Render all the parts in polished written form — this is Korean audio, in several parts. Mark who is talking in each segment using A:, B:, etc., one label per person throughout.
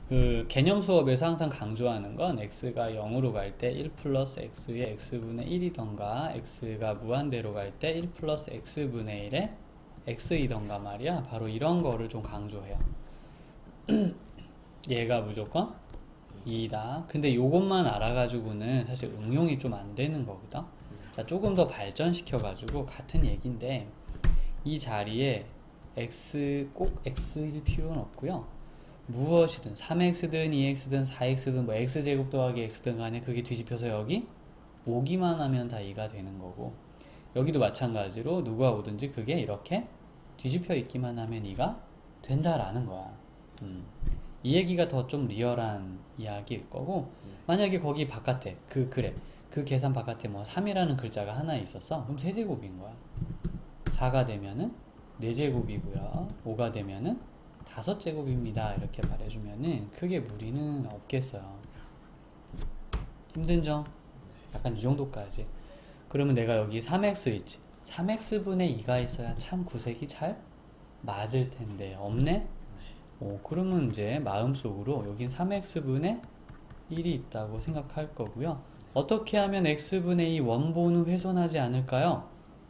A: 그 개념 수업에서 항상 강조하는 건 x가 0으로 갈 때 1 플러스 x의 x분의 1이던가 x가 무한대로 갈 때 1 플러스 x분의 1의 x이던가 말이야. 바로 이런 거를 좀 강조해요. 얘가 무조건 2다. 근데 요것만 알아가지고는 사실 응용이 좀 안 되는 거거든. 자, 조금 더 발전시켜가지고 같은 얘기인데 이 자리에 꼭 x일 필요는 없고요. 무엇이든 3x든 2x든 4x든 뭐 x제곱 더하기 x든 간에 그게 뒤집혀서 여기 오기만 하면 다 2가 되는 거고, 여기도 마찬가지로 누가 오든지 그게 이렇게 뒤집혀 있기만 하면 2가 된다라는 거야. 이 얘기가 더 좀 리얼한 이야기일 거고, 만약에 거기 바깥에 그 계산 바깥에 뭐 3이라는 글자가 하나 있었어. 그럼 세제곱인 거야. 4가 되면은 4제곱이고요 5가 되면은 5제곱입니다 이렇게 말해주면은 크게 무리는 없겠어요. 힘든 점? 약간 이 정도까지. 그러면 내가 여기 3x 있지. 3x분의 2가 있어야 참 구색이 잘 맞을 텐데 없네? 그러면 이제 마음속으로 여긴 3x분의 1이 있다고 생각할 거고요. 어떻게 하면 x분의 2 원본은 훼손하지 않을까요?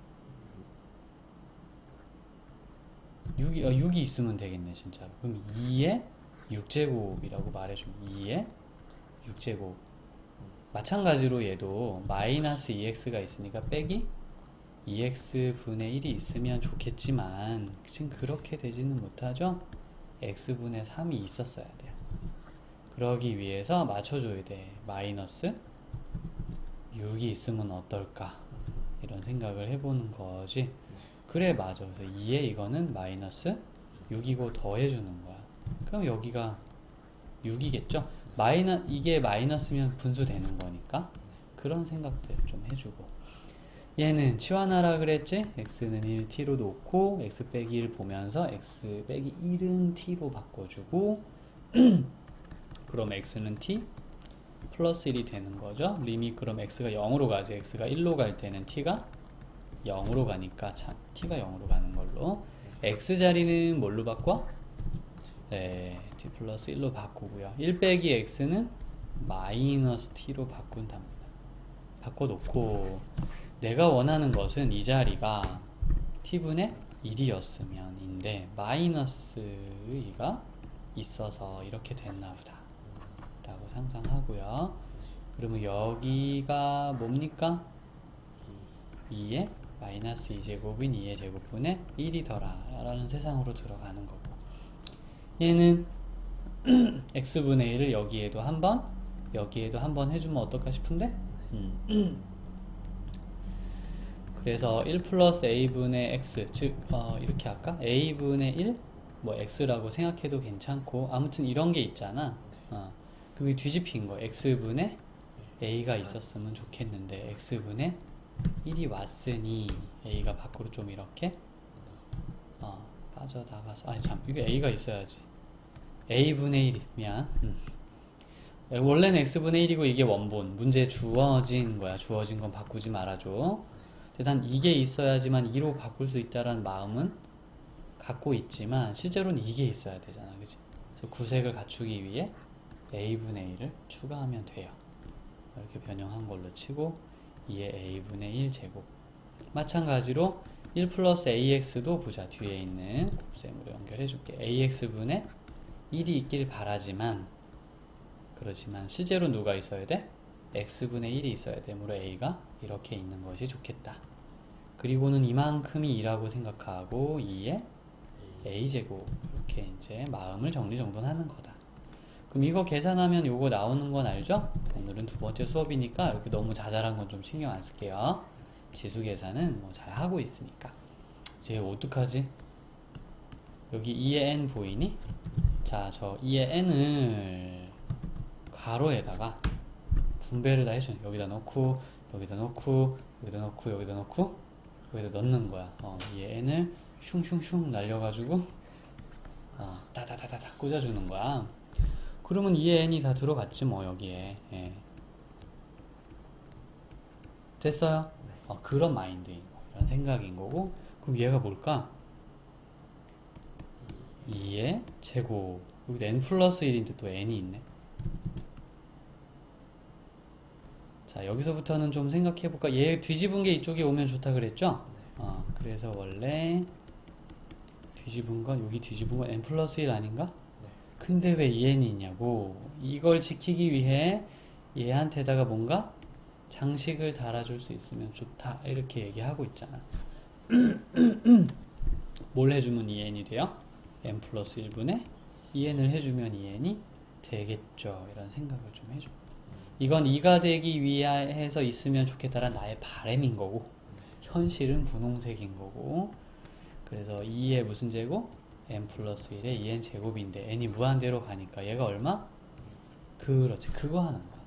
A: 6이 있으면 되겠네 진짜로. 그럼 2의 6제곱이라고 말해주면 2의 6제곱. 마찬가지로 얘도 마이너스 2x가 있으니까 빼기 2x분의 1이 있으면 좋겠지만 지금 그렇게 되지는 못하죠. x분의 3이 있었어야 돼요. 그러기 위해서 맞춰줘야 돼. 마이너스 6이 있으면 어떨까 이런 생각을 해보는 거지. 그래 맞아. 그래서 2에 이거는 마이너스 6이고 더해주는 거야. 그럼 여기가 6이겠죠? 이게 마이너스면 분수되는 거니까 그런 생각들 좀 해주고, 얘는 치환하라 그랬지? x는 1t로 놓고 x 빼기 1 보면서 x 빼기 1은 t로 바꿔주고 그럼 x는 t 플러스 1이 되는 거죠. 리밋 그럼 x가 0으로 가지. x가 1로 갈 때는 t가 0으로 가니까 참 t가 0으로 가는 걸로. x자리는 뭘로 바꿔? 네, t 플러스 1로 바꾸고요. 1 빼기 x는 마이너스 t로 바꾼답니다. 바꿔놓고 내가 원하는 것은 이 자리가 t분의 1이었으면 인데 마이너스 2가 있어서 이렇게 됐나보다 라고 상상하고요. 그러면 여기가 뭡니까? 2의 마이너스 2제곱인 2의 제곱분의 1이더라 라는 세상으로 들어가는 거고, 얘는 x분의 1을 여기에도 한번 여기에도 한번 해주면 어떨까 싶은데 그래서 1 플러스 a분의 x 즉 이렇게 할까? a분의 1 뭐 x라고 생각해도 괜찮고, 아무튼 이런 게 있잖아. 그게 뒤집힌 거 x분의 a가 있었으면 좋겠는데 x분의 1이 왔으니 a가 밖으로 좀 이렇게 빠져나가서, 아니 참 이거 a가 있어야지. a분의 1이 미안. 원래는 x분의 1이고 이게 원본 문제에 주어진 거야. 주어진 건 바꾸지 말아줘. 단 이게 있어야지만 2로 바꿀 수 있다라는 마음은 갖고 있지만 실제로는 이게 있어야 되잖아, 그치? 그래서 구색을 갖추기 위해 a분의 1을 추가하면 돼요. 이렇게 변형한 걸로 치고 2의 a분의 1 제곱. 마찬가지로 1 플러스 ax도 보자. 뒤에 있는 곱셈으로 연결해 줄게. ax분의 1이 있길 바라지만 그렇지만 실제로 누가 있어야 돼? x분의 1이 있어야 되므로 a가 이렇게 있는 것이 좋겠다. 그리고는 이만큼이 2라고 생각하고 2의 a제곱 이렇게 이제 마음을 정리정돈하는 거다. 그럼 이거 계산하면 요거 나오는 건 알죠? 오늘은 두 번째 수업이니까 이렇게 너무 자잘한 건 좀 신경 안 쓸게요. 지수 계산은 뭐 잘 하고 있으니까. 이제 어떡하지? 여기 2의 n 보이니? 자, 저 2의 n을 가로에다가 분배를 다 해줘. 여기다 넣고 여기다 넣고 여기다 넣고 여기다 넣고 여기다 넣는 거야. 2의 n을 슝슝슝 날려가지고 따다다다다 꽂아주는 거야. 그러면 2의 n이 다 들어갔지 뭐 여기에. 예. 됐어요? 그런 마인드인 거, 이런 생각인 거고. 그럼 얘가 뭘까? 2의 제곱 여기도 n 플러스 1인데 또 n이 있네. 자, 여기서부터는 좀 생각해볼까? 얘 뒤집은 게 이쪽에 오면 좋다 그랬죠? 그래서 원래 뒤집은 건, 여기 뒤집은 건 n 플러스 1 아닌가?
B: 네.
A: 근데 왜 2n이 있냐고. 이걸 지키기 위해 얘한테다가 뭔가 장식을 달아줄 수 있으면 좋다. 이렇게 얘기하고 있잖아. 뭘 해주면 2n이 돼요? n 플러스 1분의 2n을 해주면 2n이 되겠죠. 이런 생각을 좀 해줘. 이건 2가 되기 위해서 있으면 좋겠다란 나의 바람인 거고, 현실은 분홍색인 거고, 그래서 2의 무슨 제곱? n 플러스 1의 2n 제곱인데 n이 무한대로 가니까 얘가 얼마? 그렇지. 그거 하는 거야.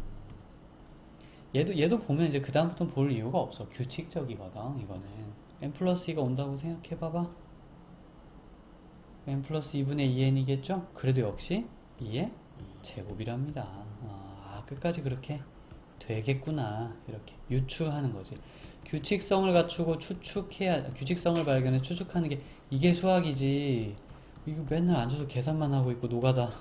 A: 얘도 보면 이제 그 다음부터는 볼 이유가 없어. 규칙적이거든. 이거는 n 플러스 2가 온다고 생각해봐봐. n 플러스 2분의 2n이겠죠? 그래도 역시 2의 제곱이랍니다. 끝까지 그렇게 되겠구나. 이렇게 유추하는 거지. 규칙성을 갖추고 규칙성을 발견해 추측하는 게 이게 수학이지. 이거 맨날 앉아서 계산만 하고 있고 노가다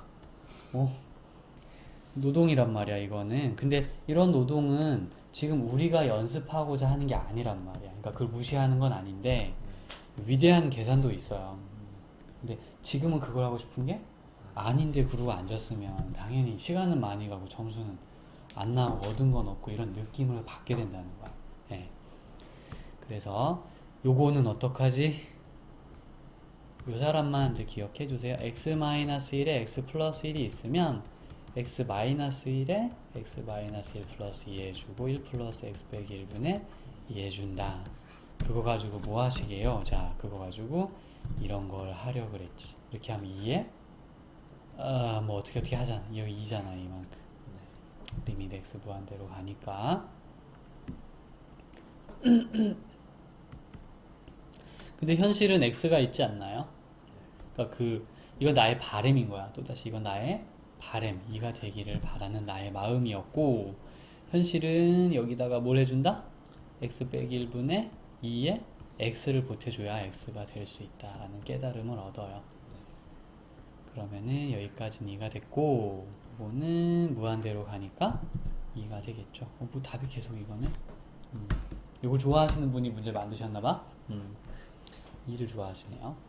A: 노동이란 말이야 이거는. 근데 이런 노동은 지금 우리가 연습하고자 하는 게 아니란 말이야. 그러니까 그걸 무시하는 건 아닌데 위대한 계산도 있어요. 근데 지금은 그걸 하고 싶은 게 아닌데 그러고 앉았으면 당연히 시간은 많이 가고 점수는 안 나오고 얻은 건 없고 이런 느낌을 받게 된다는 거야. 네. 그래서 요거는 어떡하지? 요 사람만 이제 기억해 주세요. x-1에 x 플러스 1이 있으면 x-1에 x-1 플러스 2 해주고 1 플러스 x 빼기 1분의 2 해준다. 그거 가지고 뭐 하시게요? 자, 그거 가지고 이런 걸 하려고 그랬지. 이렇게 하면 2에 뭐 어떻게 하잖아. 여기 2잖아 이만큼. 리밋 x 무한대로 가니까. 근데 현실은 x가 있지 않나요? 그러니까 이건 나의 바람인 거야. 또다시 이건 나의 바람, 2가 되기를 바라는 나의 마음이었고, 현실은 여기다가 뭘 해준다? x 빼기 1분의 2에 x를 보태줘야 x가 될 수 있다라는 깨달음을 얻어요. 그러면은 여기까지는 2가 됐고, 이거는 무한대로 가니까 2가 되겠죠. 뭐 답이 계속 이거는. 이걸 좋아하시는 분이 문제 만드셨나봐. 2를 좋아하시네요.